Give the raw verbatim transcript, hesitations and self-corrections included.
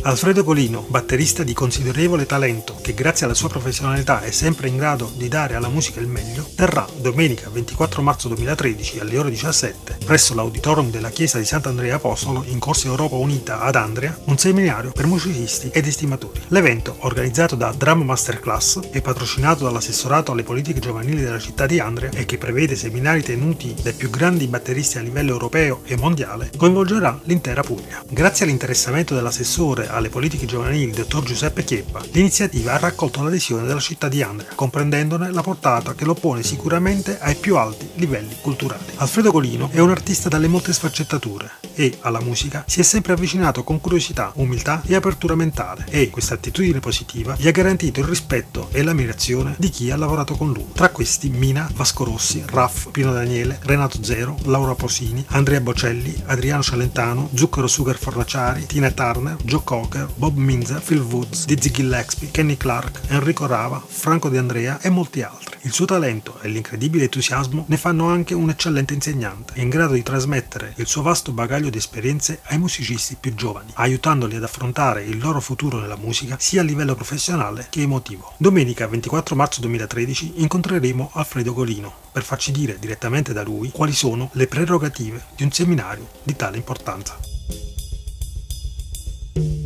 Alfredo Colino, batterista di considerevole talento che grazie alla sua professionalità è sempre in grado di dare alla musica il meglio, terrà domenica ventiquattro marzo duemilatredici alle ore diciassette presso l'auditorium della chiesa di Sant'Andrea Apostolo in Corso Europa Unita ad Andria un seminario per musicisti ed estimatori. L'evento, organizzato da Drum Masterclass e patrocinato dall'assessorato alle politiche giovanili della città di Andria e che prevede seminari tenuti dai più grandi batteristi a livello europeo e mondiale, coinvolgerà l'intera Puglia. Grazie all'interessamento dell'assessore alle politiche giovanili dottor Giuseppe Chieppa, l'iniziativa ha raccolto l'adesione della città di Andria, comprendendone la portata che lo pone sicuramente ai più alti livelli culturali. Alfredo Colino è un artista dalle molte sfaccettature e alla musica si è sempre avvicinato con curiosità, umiltà e apertura mentale e questa attitudine positiva gli ha garantito il rispetto e l'ammirazione di chi ha lavorato con lui. Tra questi Mina, Vasco Rossi, Raff, Pino Daniele, Renato Zero, Laura Posini, Andrea Bocelli, Adriano Celentano, Zucchero Sugar Fornaciari, Tina Turner, Joe Cocker, Bob Minzer, Phil Woods, Dizzy Gillespie, Kenny Clark, Enrico Rava, Franco De Andrea e molti altri. Il suo talento e l'incredibile entusiasmo ne fanno anche un eccellente insegnante, in grado di trasmettere il suo vasto bagaglio di esperienze ai musicisti più giovani, aiutandoli ad affrontare il loro futuro nella musica sia a livello professionale che emotivo. Domenica ventiquattro marzo duemilatredici incontreremo Alfredo Colino per farci dire direttamente da lui quali sono le prerogative di un seminario di tale importanza.